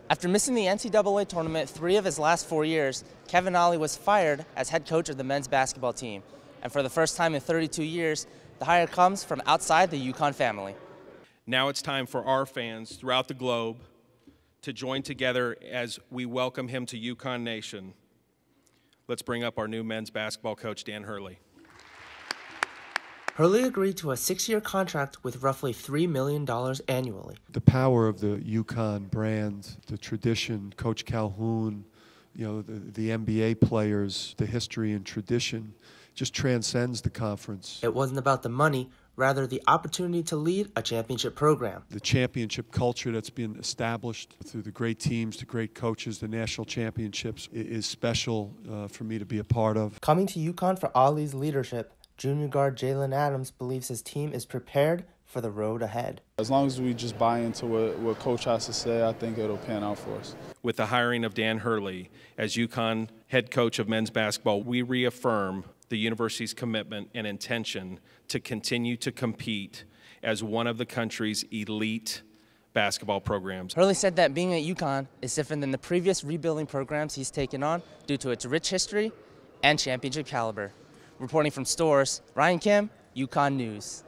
After missing the NCAA tournament 3 of his last 4 years, Kevin Ollie was fired as head coach of the men's basketball team. And for the first time in 32 years, the hire comes from outside the UConn family. Now it's time for our fans throughout the globe to join together as we welcome him to UConn Nation. Let's bring up our new men's basketball coach, Dan Hurley. Hurley agreed to a 6-year contract with roughly $3 million annually. The power of the UConn brand, the tradition, Coach Calhoun, the NBA players, the history and tradition just transcends the conference. It wasn't about the money, rather the opportunity to lead a championship program. The championship culture that's been established through the great teams, the great coaches, the national championships is special for me to be a part of. Coming to UConn for Ollie's leadership, junior guard Jalen Adams believes his team is prepared for the road ahead. As long as we just buy into what Coach has to say, I think it'll pan out for us. With the hiring of Dan Hurley as UConn head coach of men's basketball, we reaffirm the university's commitment and intention to continue to compete as one of the country's elite basketball programs. Hurley said that being at UConn is different than the previous rebuilding programs he's taken on due to its rich history and championship caliber. Reporting from Stores, Ryan Kim, UConn News.